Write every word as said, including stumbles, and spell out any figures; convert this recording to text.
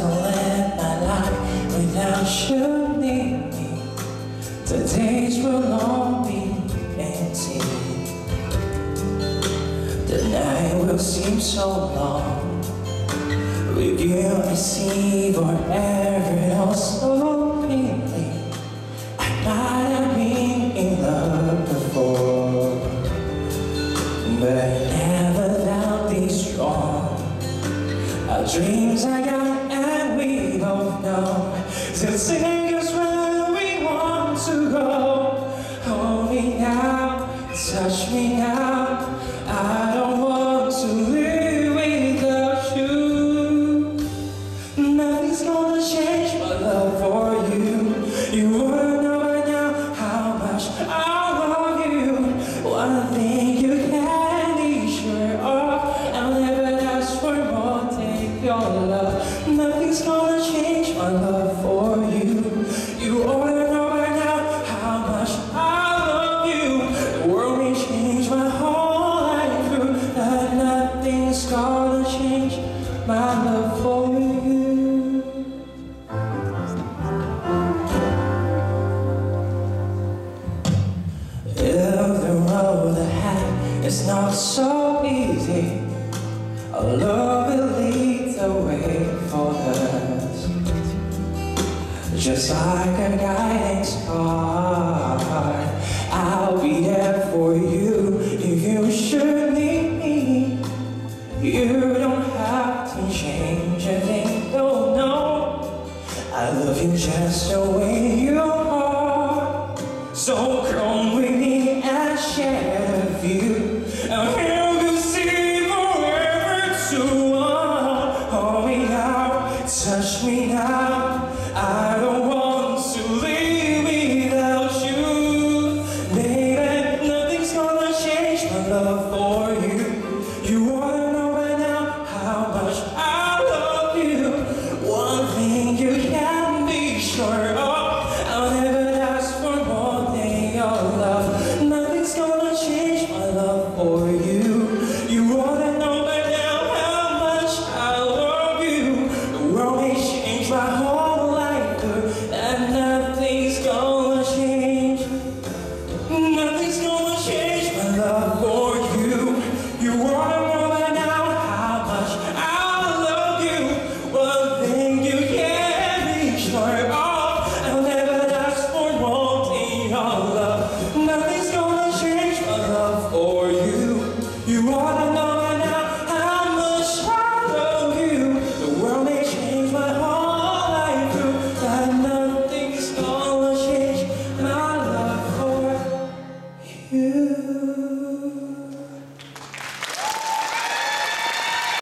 live my life without you near me. The days will all be empty. The night will seem so long. With you I see forever else so clearly. I might have been in love before, but I never felt this strong. Our dreams are young and we both know to take us where we want to go. Hold me now, touch me now. I don't want to live without you. Nothing's gonna change my love for you. You wanna know by now how much I love you. One thing you can be sure of, I'll never ask for more. Take your love. Nothing's gonna change my love for you. You wanna know by now how much I love you. The world may change my whole life through, but nothing's gonna change my love for you. If the road ahead is not so easy, our love will lead the way for us, just like a guiding star. I'll be there for you if you should need me. You don't have to change a thing, no, no. I love you just the way you are. So come with me and share the view, and we'll go see forever too. Hold me now, touch me now.